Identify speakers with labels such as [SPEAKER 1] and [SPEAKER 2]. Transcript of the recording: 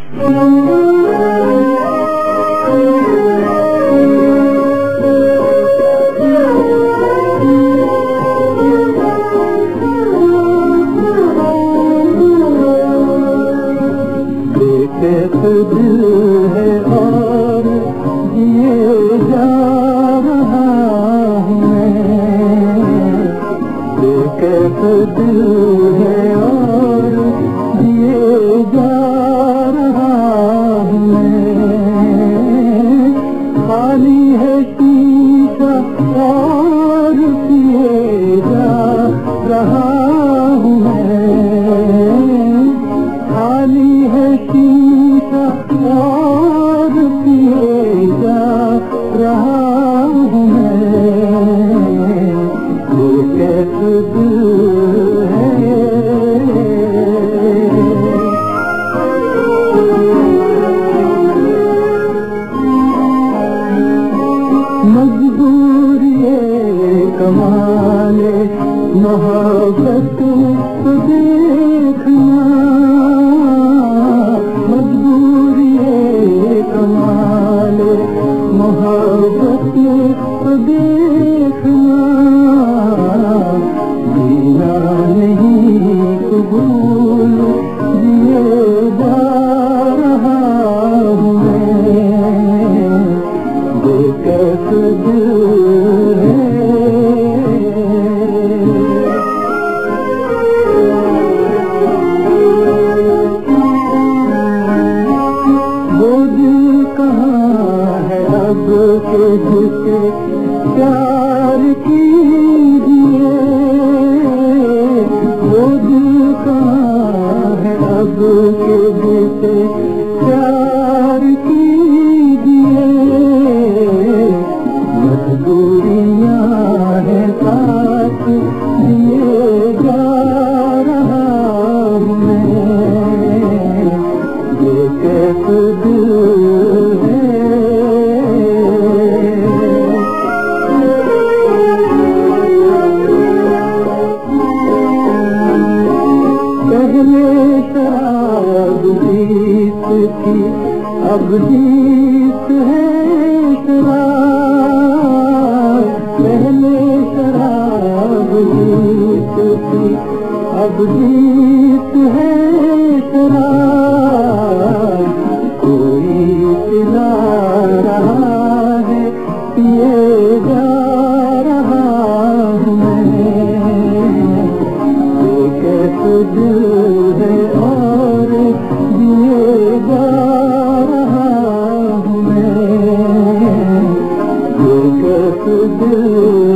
[SPEAKER 1] दिल है और जिए जा रहा हूँ मैं, कैसे दिल है और जिए जा रहा हूँ मैं, खाली है शीशा और पिए जा रहा हूँ मैं, खाली है शीशा और पिए जा रहा हूँ मैं, ये कैसे दिल है। मजबूरी कमाले मोहब्बत देखना, कमाले मोहब्बत देखना, जीना नहीं कबूल जिए जा रहा हूँ मैं, ये कैसे दिल है। अब के जिसे प्यार कीजिए, वो दिल कहाँ है अब के जिसे प्यार कीजिए, मजबूरियाँ हैं साथ दिए जा रहा हूँ मैं, ये कैसे दिल है। शराब जीत थी अब जीत है शराब, पहले शराब जीत थी अब जीत है शराब, कोई पिला रहा है पिए जा रहा हूँ मैं, ये कैसे दिल है और जिए जा रहा हूँ मैं, ये कैसे दिल